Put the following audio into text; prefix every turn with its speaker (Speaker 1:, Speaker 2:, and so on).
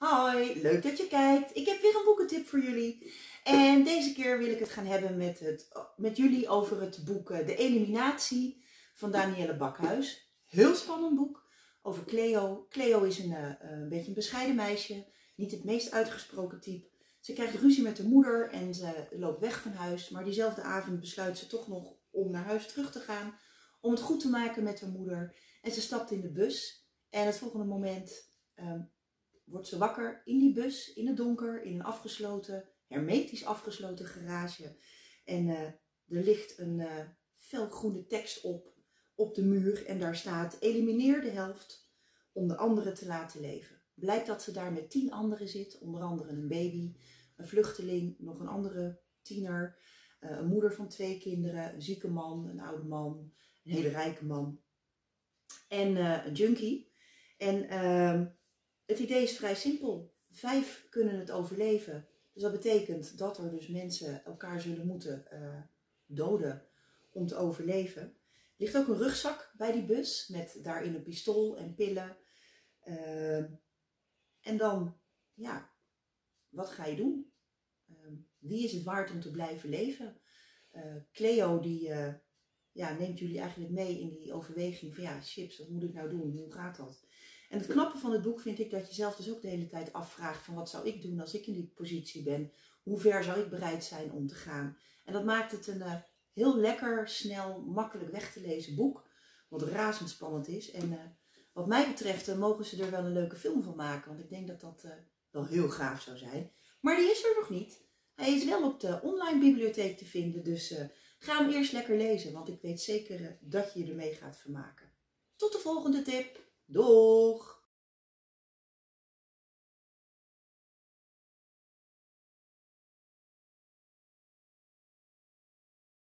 Speaker 1: Hoi, leuk dat je kijkt. Ik heb weer een boekentip voor jullie. En deze keer wil ik het gaan hebben met jullie over het boek De Eliminatie van Danielle Bakhuis. Heel spannend boek over Cleo. Cleo is een beetje een bescheiden meisje, niet het meest uitgesproken type. Ze krijgt ruzie met haar moeder en ze loopt weg van huis. Maar diezelfde avond besluit ze toch nog om naar huis terug te gaan. Om het goed te maken met haar moeder. En ze stapt in de bus. En het volgende moment wordt ze wakker in die bus, in het donker, in een afgesloten, hermetisch afgesloten garage. En er ligt een felgroene tekst op de muur en daar staat: elimineer de helft om de anderen te laten leven. Blijkt dat ze daar met 10 anderen zit, onder andere een baby, een vluchteling, nog een andere tiener, een moeder van 2 kinderen, een zieke man, een oude man, een hele rijke man en een junkie. En het idee is vrij simpel. 5 kunnen het overleven. Dus dat betekent dat er dus mensen elkaar zullen moeten doden om te overleven. Er ligt ook een rugzak bij die bus met daarin een pistool en pillen. En dan, ja, wat ga je doen? Wie is het waard om te blijven leven? Cleo die neemt jullie eigenlijk mee in die overweging van ja, chips, wat moet ik nou doen? Hoe gaat dat? En het knappe van het boek vind ik dat je zelf dus ook de hele tijd afvraagt van wat zou ik doen als ik in die positie ben? Hoe ver zou ik bereid zijn om te gaan? En dat maakt het een heel lekker, snel, makkelijk weg te lezen boek. Wat razendspannend is. En wat mij betreft mogen ze er wel een leuke film van maken. Want ik denk dat dat wel heel gaaf zou zijn. Maar die is er nog niet. Hij is wel op de online bibliotheek te vinden. Dus ga hem eerst lekker lezen. Want ik weet zeker dat je je ermee gaat vermaken. Tot de volgende tip. Doeg!